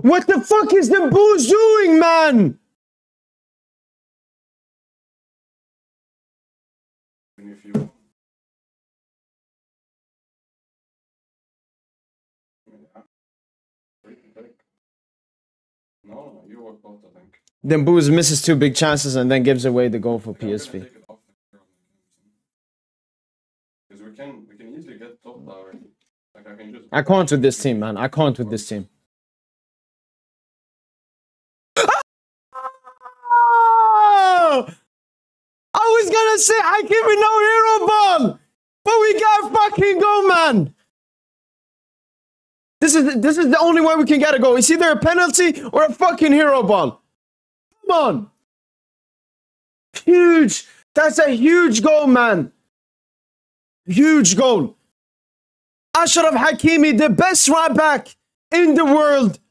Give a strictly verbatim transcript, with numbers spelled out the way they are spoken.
What the fuck is the booze doing, man? If you No, no, you work both, I think. Then Booze misses two big chances and then gives away the goal for P S V. Because we can, we can easily get top tower. Like I can just. I can't with this team, man. I can't with this team. Oh! I was gonna say Hakimi no hero ball, but we got fucking go, man. This is this is the only way we can get a goal. It's either a penalty or a fucking hero ball. Come on. Huge. That's a huge goal, man. Huge goal. Achraf Hakimi, the best right back in the world.